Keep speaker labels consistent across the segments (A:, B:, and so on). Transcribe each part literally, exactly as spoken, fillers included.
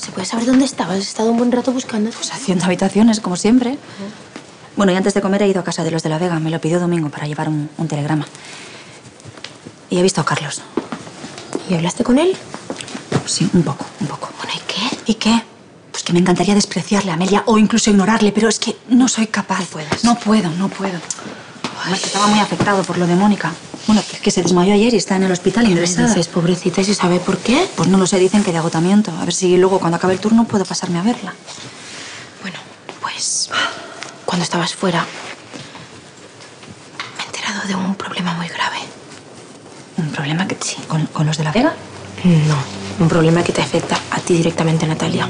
A: ¿Se puede saber dónde estabas? ¿Has estado un buen rato buscando?
B: Pues haciendo habitaciones, como siempre. Uh-huh. Bueno, y antes de comer he ido a casa de los de La Vega. Me lo pidió Domingo para llevar un, un telegrama. Y he visto a Carlos.
A: ¿Y hablaste con él?
B: Sí, un poco, un poco.
A: Bueno, ¿y qué?
B: ¿Y qué? Pues que me encantaría despreciarle a Amelia o incluso ignorarle, pero es que no soy capaz.
A: No puedes.
B: No puedo, no puedo. Además, que estaba muy afectado por lo de Mónica. Bueno, que, que se desmayó ayer y está en el hospital ingresada.
A: Dices, pobrecita, ¿y se sabe por qué?
B: Pues no lo sé, dicen que de agotamiento. A ver si luego, cuando acabe el turno, puedo pasarme a verla.
A: Bueno, pues... cuando estabas fuera... me he enterado de un problema muy grave.
B: ¿Un problema que sí? ¿Con, con los de La Vega?
A: No, un problema que te afecta a ti directamente, Natalia.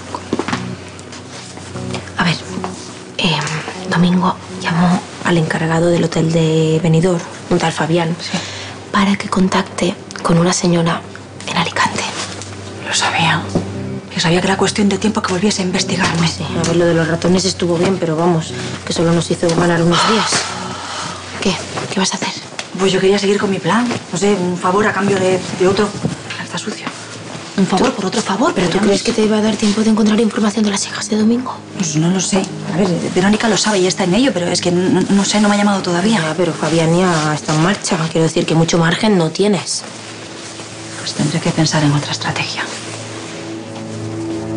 A: A ver, eh, Domingo llamó al encargado del hotel de Benidorm, un tal Fabián,
B: sí,
A: para que contacte con una señora en Alicante.
B: Lo sabía. Yo sabía que era cuestión de tiempo que volviese a investigarme.
A: Sí, a ver, lo de los ratones estuvo bien, pero vamos, que solo nos hizo ganar unos días. ¿Qué? ¿Qué vas a hacer?
B: Pues yo quería seguir con mi plan. No sé, un favor a cambio de, de otro. Está sucio.
A: Un favor por otro favor. ¿Pero tú crees que te iba a dar tiempo de encontrar información de las hijas de Domingo?
B: Pues no lo sé. A ver, Verónica lo sabe y está en ello, pero es que no, no sé, no me ha llamado todavía.
A: Ya, pero Fabián ya está en marcha. Quiero decir que mucho margen no tienes.
B: Pues tendré que pensar en otra estrategia.